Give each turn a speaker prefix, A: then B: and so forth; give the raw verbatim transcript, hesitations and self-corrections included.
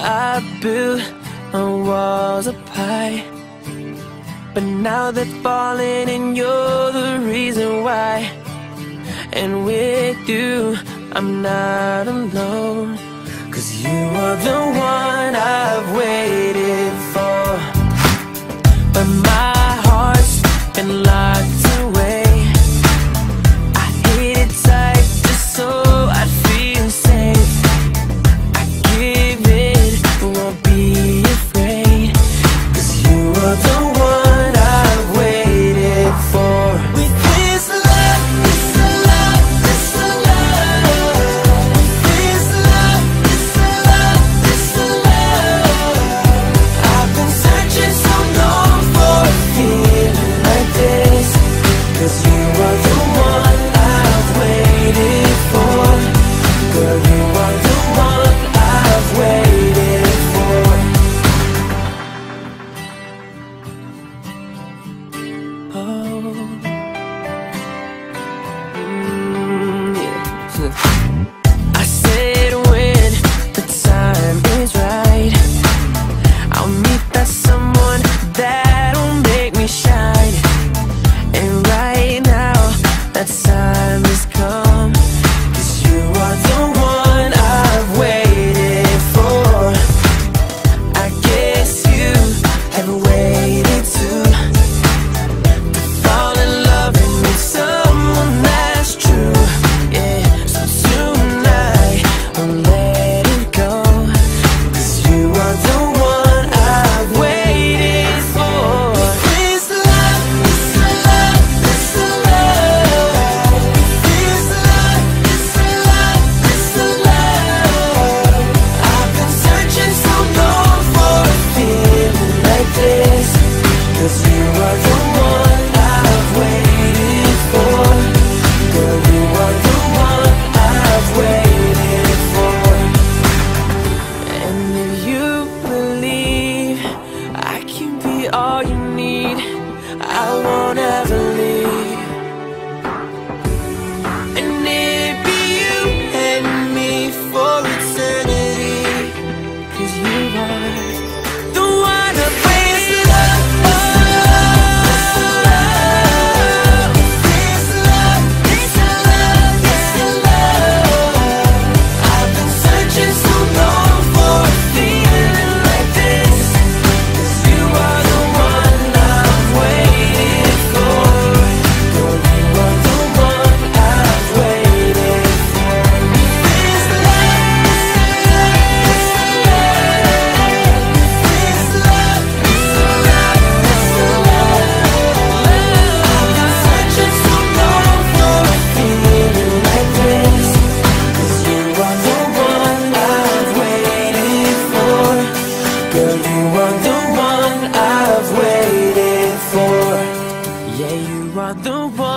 A: I built on walls of pie, but now they're falling and you're the reason why. And with you, I'm not alone, 'cause you are the one I've waited for. But my heart's been locked away. I hid it tight just so I'd feel safe. I give it, won't be afraid, 'cause you are the one I've waited for. With this love, this love, this love, this love, this love, this love, I've been searching so long for a feeling like this, 'cause you are the one I've waited for. Girl, you are the one I've waited for. Oh, mm, yeah. I said when the time is right, I'll meet that someone that'll make me shine. And right now, that time has come, 'cause you are the one I've waited for. I guess you have waited too, to fall in love and meet someone that's true. Yeah, so tonight I'll let it go, 'cause you are the one I've waited for. This love, this love, this love, this love, this love, this love, I've been searching so long for a feeling like this, 'cause you are the one I've waited for. Girl, you are the one I've waited for. And if you believe I can be all you need, I won't ever leave. And it'd be you and me for eternity, 'cause you are the one I've waited for. This love, this love, this love, I've been searching so long for a feeling like this, 'cause you are the one I've waited for. Girl, you are the one I've waited for. This love, this love, this love, this love, this love, I've been searching so long for a feeling like this, 'cause you are the one I've waited for. Girl, you are the one I've waited for. Yeah, you are the one